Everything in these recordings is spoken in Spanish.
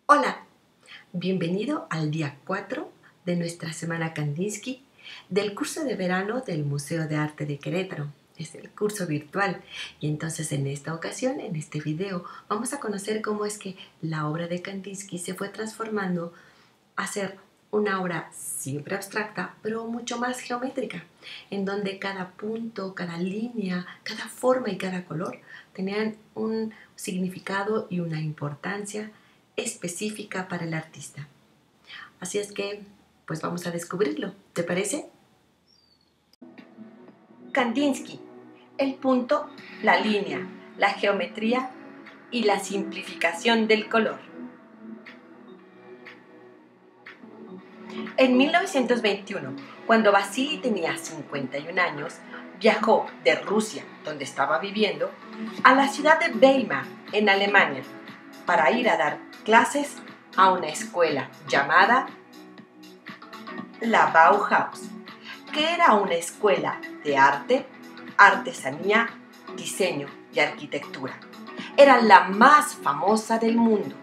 Hola, bienvenido al día 4 de nuestra semana Kandinsky del curso de verano del Museo de Arte de Querétaro. Es el curso virtual y entonces en esta ocasión, en este video, vamos a conocer cómo es que la obra de Kandinsky se fue transformando a ser una obra siempre abstracta, pero mucho más geométrica, en donde cada punto, cada línea, cada forma y cada color tenían un significado y una importancia específica para el artista. Así es que, pues vamos a descubrirlo, ¿te parece? Kandinsky, el punto, la línea, la geometría y la simplificación del color. En 1921, cuando Vasily tenía 51 años, viajó de Rusia, donde estaba viviendo, a la ciudad de Weimar, en Alemania, para ir a dar clases a una escuela llamada la Bauhaus, que era una escuela de arte, artesanía, diseño y arquitectura. Era la más famosa del mundo.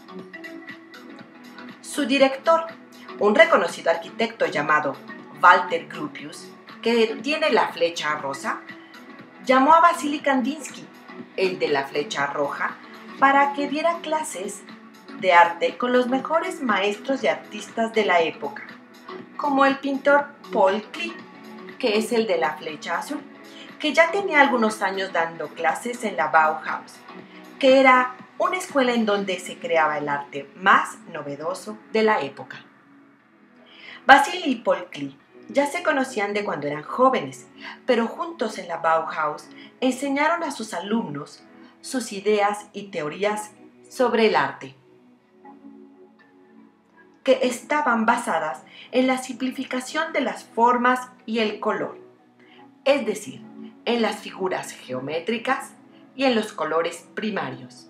Su director, un reconocido arquitecto llamado Walter Gropius, que tiene la flecha rosa, llamó a Vasily Kandinsky, el de la flecha roja, para que diera clases de arte con los mejores maestros y artistas de la época, como el pintor Paul Klee, que es el de la flecha azul, que ya tenía algunos años dando clases en la Bauhaus, que era una escuela en donde se creaba el arte más novedoso de la época. Vasily y Paul Klee ya se conocían de cuando eran jóvenes, pero juntos en la Bauhaus enseñaron a sus alumnos sus ideas y teorías sobre el arte, que estaban basadas en la simplificación de las formas y el color, es decir, en las figuras geométricas y en los colores primarios.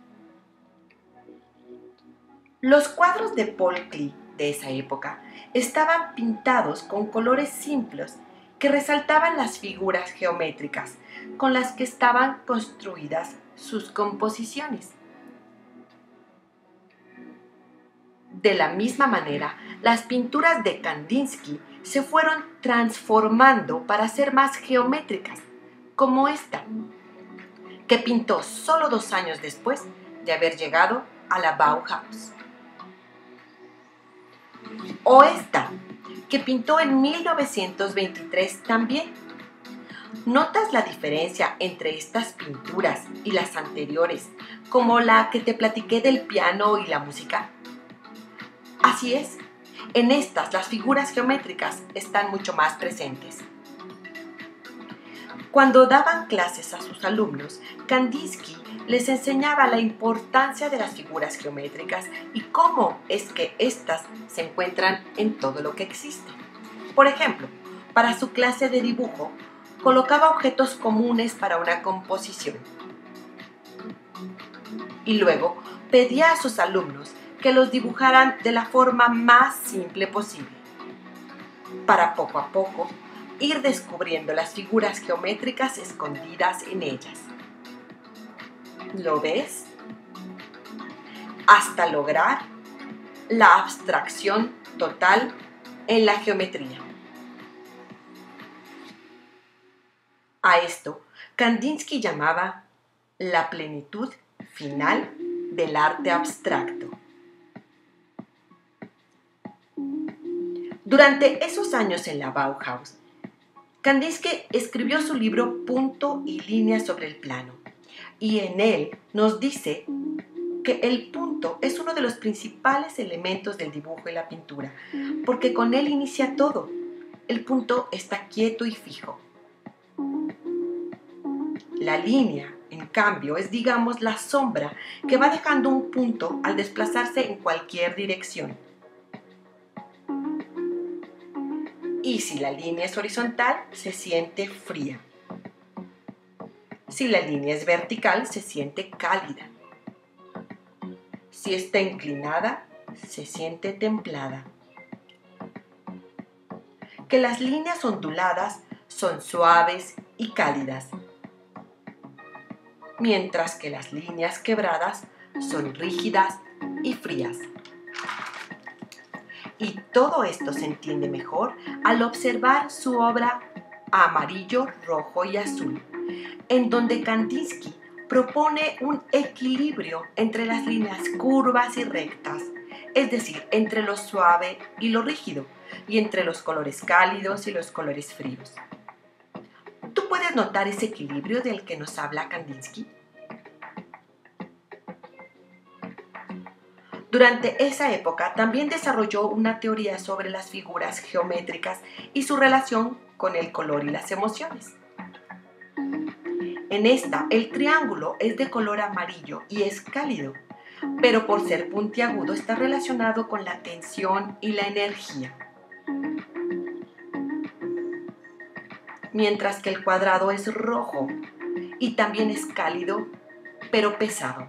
Los cuadros de Paul Klee de esa época estaban pintados con colores simples que resaltaban las figuras geométricas con las que estaban construidas sus composiciones. De la misma manera, las pinturas de Kandinsky se fueron transformando para ser más geométricas, como esta, que pintó solo 2 años después de haber llegado a la Bauhaus. O esta, que pintó en 1923 también. ¿Notas la diferencia entre estas pinturas y las anteriores, como la que te platiqué del piano y la música? Así es, en estas las figuras geométricas están mucho más presentes. Cuando daban clases a sus alumnos, Kandinsky les enseñaba la importancia de las figuras geométricas y cómo es que éstas se encuentran en todo lo que existe. Por ejemplo, para su clase de dibujo, colocaba objetos comunes para una composición. Y luego pedía a sus alumnos que los dibujaran de la forma más simple posible, para poco a poco ir descubriendo las figuras geométricas escondidas en ellas. ¿Lo ves? Hasta lograr la abstracción total en la geometría. A esto, Kandinsky llamaba la plenitud final del arte abstracto. Durante esos años en la Bauhaus, Kandinsky escribió su libro Punto y línea sobre el plano, y en él nos dice que el punto es uno de los principales elementos del dibujo y la pintura, porque con él inicia todo. El punto está quieto y fijo. La línea, en cambio, es, digamos, la sombra que va dejando un punto al desplazarse en cualquier dirección. Y si la línea es horizontal, se siente fría. Si la línea es vertical, se siente cálida. Si está inclinada, se siente templada. Que las líneas onduladas son suaves y cálidas, mientras que las líneas quebradas son rígidas y frías. Y todo esto se entiende mejor al observar su obra Amarillo, Rojo y Azul, en donde Kandinsky propone un equilibrio entre las líneas curvas y rectas, es decir, entre lo suave y lo rígido, y entre los colores cálidos y los colores fríos. ¿Tú puedes notar ese equilibrio del que nos habla Kandinsky? Durante esa época también desarrolló una teoría sobre las figuras geométricas y su relación con el color y las emociones. En esta, el triángulo es de color amarillo y es cálido, pero por ser puntiagudo está relacionado con la tensión y la energía. Mientras que el cuadrado es rojo y también es cálido, pero pesado.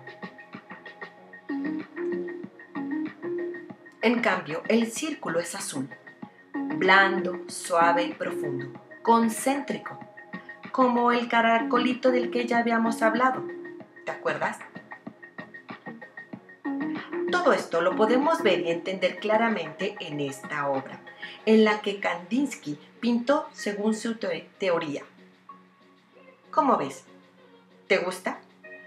En cambio, el círculo es azul, blando, suave y profundo, concéntrico, como el caracolito del que ya habíamos hablado. ¿Te acuerdas? Todo esto lo podemos ver y entender claramente en esta obra, en la que Kandinsky pintó según su teoría. ¿Cómo ves? ¿Te gusta?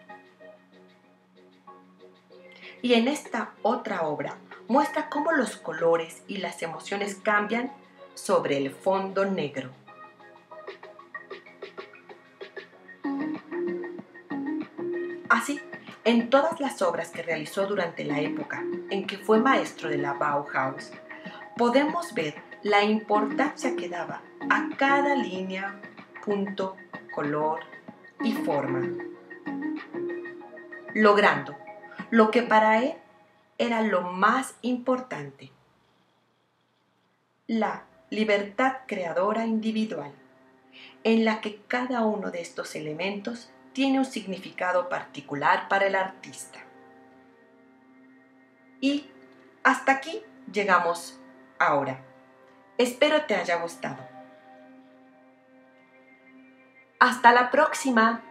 Y en esta otra obra muestra cómo los colores y las emociones cambian sobre el fondo negro. Así, en todas las obras que realizó durante la época en que fue maestro de la Bauhaus, podemos ver la importancia que daba a cada línea, punto, color y forma, logrando lo que para él era lo más importante: la libertad creadora individual, en la que cada uno de estos elementos tiene un significado particular para el artista. Y hasta aquí llegamos ahora. Espero te haya gustado. Hasta la próxima.